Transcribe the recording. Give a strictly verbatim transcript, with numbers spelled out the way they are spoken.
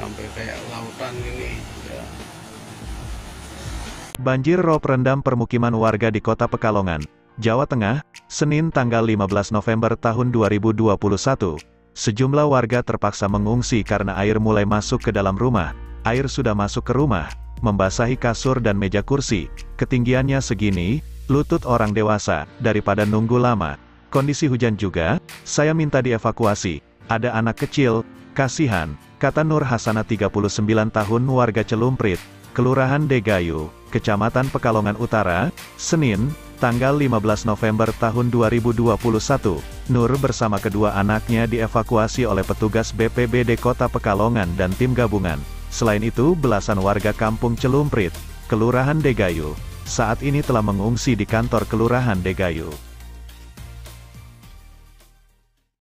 sampai kayak lautan ini ya. Banjir rob rendam permukiman warga di Kota Pekalongan, Jawa Tengah, Senin tanggal lima belas November tahun dua ribu dua puluh satu. Sejumlah warga terpaksa mengungsi karena air mulai masuk ke dalam rumah. Air sudah masuk ke rumah, membasahi kasur dan meja kursi. Ketinggiannya segini, lutut orang dewasa, daripada nunggu lama. Kondisi hujan juga, saya minta dievakuasi. Ada anak kecil, kasihan, kata Nur Hasanah tiga puluh sembilan tahun warga Celumprit, Kelurahan Degayu, Kecamatan Pekalongan Utara, Senin, tanggal lima belas November tahun dua ribu dua puluh satu. Nur bersama kedua anaknya dievakuasi oleh petugas B P B D Kota Pekalongan dan tim gabungan. Selain itu, belasan warga kampung Celumprit, Kelurahan Degayu, saat ini telah mengungsi di kantor Kelurahan Degayu.